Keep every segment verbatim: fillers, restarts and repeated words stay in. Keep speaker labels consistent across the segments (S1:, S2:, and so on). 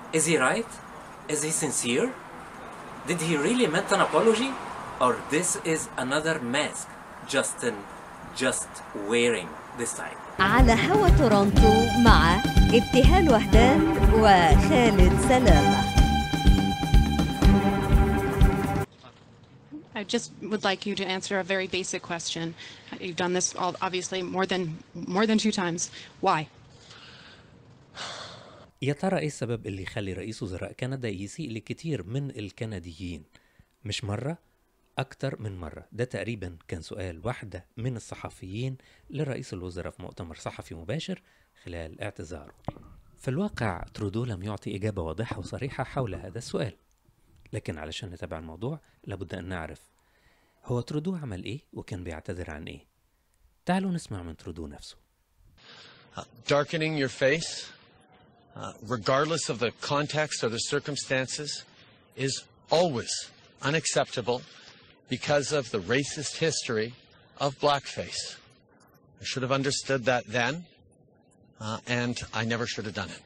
S1: Is he right? Is he sincere? Did he really meant an apology? Or this is another mask Justin just wearing this time?
S2: على هوا تورونتو مع ابتهال وهدان وخالد سلامة.
S3: I just would like you to answer a very basic question. You've done this all obviously more than more than two times. Why?
S4: يا ترى ايه السبب اللي يخلي رئيس وزراء كندا يسيء لكتير من الكنديين؟ مش مرة، أكتر من مرة. ده تقريبا كان سؤال واحدة من الصحفيين لرئيس الوزراء في مؤتمر صحفي مباشر خلال اعتذاره. في الواقع ترودو لم يعطي إجابة واضحة وصريحة حول هذا السؤال، لكن علشان نتابع الموضوع لابد أن نعرف هو ترودو عمل إيه وكان بيعتذر عن إيه. تعالوا نسمع من ترودو نفسه.
S5: Uh, darkening your face, uh, regardless of the context or the circumstances, is always unacceptable because of the racist history of blackface. I should have understood that then, uh, and I never should have done it.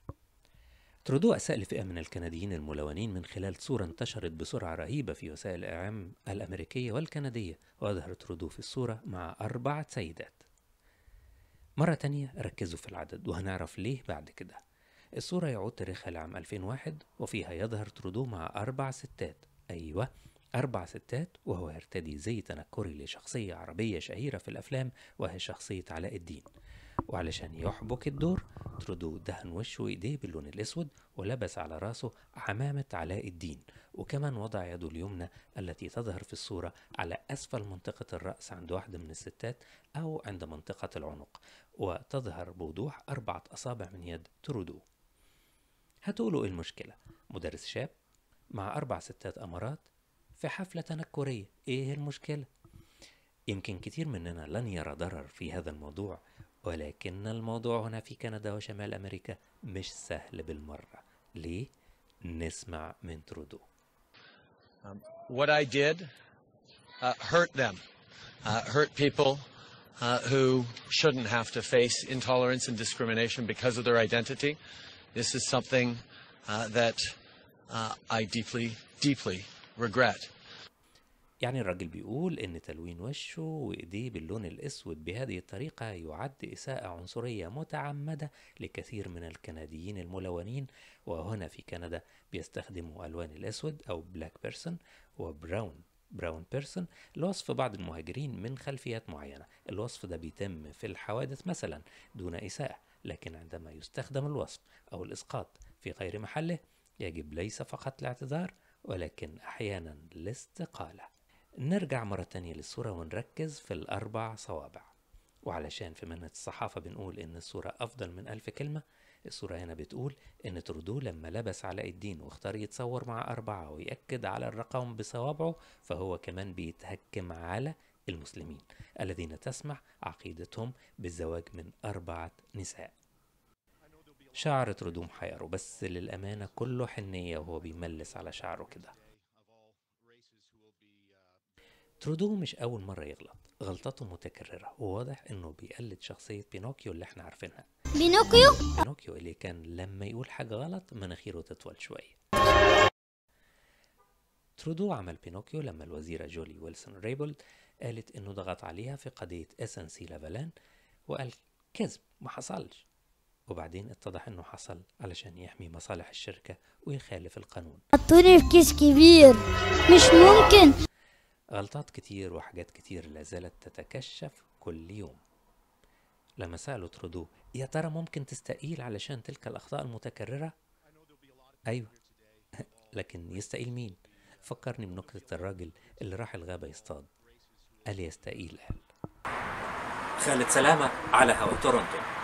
S4: ترودو أساء لفئة من الكنديين الملونين من خلال صورة انتشرت بسرعة رهيبة في وسائل الإعلام الأمريكية والكندية، وظهر ترودو في الصورة مع أربعة سيدات. مرة تانية ركزوا في العدد وهنعرف ليه بعد كده. الصورة يعود تاريخها لعام ألفين وواحد وفيها يظهر ترودو مع أربع ستات، أيوة أربع ستات، وهو يرتدي زي تنكري لشخصية عربية شهيرة في الأفلام وهي شخصية علاء الدين. وعلشان يحبك الدور ترودو دهن وشه وإيديه باللون الأسود ولبس على راسه عمامة علاء الدين، وكمان وضع يده اليمنى التي تظهر في الصورة على أسفل منطقة الرأس عند واحدة من الستات أو عند منطقة العنق، وتظهر بوضوح أربعة أصابع من يد ترودو. هتقولوا إيه المشكلة؟ مدرس شاب مع أربع ستات أمارات في حفلة تنكرية، إيه المشكلة؟ يمكن كتير مننا لن يرى ضرر في هذا الموضوع، ولكن الموضوع هنا في كندا وشمال أمريكا مش سهل بالمرة. ليه؟ نسمع من ترودو.
S5: Um, what I did uh, hurt them, uh, hurt people uh, who shouldn't have to face intolerance and discrimination because of their identity. This is something uh, that uh, I deeply, deeply regret.
S4: يعني الراجل بيقول إن تلوين وشه وإيديه باللون الأسود بهذه الطريقة يعد إساءة عنصرية متعمدة لكثير من الكنديين الملونين، وهنا في كندا بيستخدموا ألوان الأسود أو بلاك بيرسون وبراون براون بيرسون لوصف بعض المهاجرين من خلفيات معينة. الوصف ده بيتم في الحوادث مثلا دون إساءة، لكن عندما يستخدم الوصف أو الإسقاط في غير محله يجب ليس فقط الاعتذار ولكن أحيانا الاستقالة. نرجع مرة تانية للصورة ونركز في الأربع صوابع، وعلشان في مهنة الصحافة بنقول إن الصورة أفضل من ألف كلمة، الصورة هنا بتقول إن ترودو لما لبس علاء الدين واختار يتصور مع أربعة ويأكد على الرقم بصوابعه فهو كمان بيتهكم على المسلمين الذين تسمح عقيدتهم بالزواج من أربعة نساء. شعر ترودو محيره، بس للأمانة كله حنية وهو بيملس على شعره كده. ترودو مش أول مرة يغلط، غلطاته متكررة وواضح إنه بيقلد شخصية بينوكيو اللي احنا عارفينها.
S6: بينوكيو؟
S4: بينوكيو اللي كان لما يقول حاجة غلط مناخيره تطول شوية. ترودو عمل بينوكيو لما الوزيرة جولي ويلسون ريبولد قالت إنه ضغط عليها في قضية اس ان سي لافالان وقال كذب ما حصلش، وبعدين اتضح إنه حصل علشان يحمي مصالح الشركة ويخالف القانون.
S6: حطوني في كيس كبير، مش ممكن.
S4: غلطات كتير وحاجات كتير لازالت تتكشف كل يوم. لما سألوا ترودو يا ترى ممكن تستقيل علشان تلك الأخطاء المتكررة؟ أيوة لكن يستقيل مين؟ فكرني بنكتة الراجل اللي راح الغابة يصطاد، قال يستقيل قال.
S1: خالد سلامة على هوا تورونتو.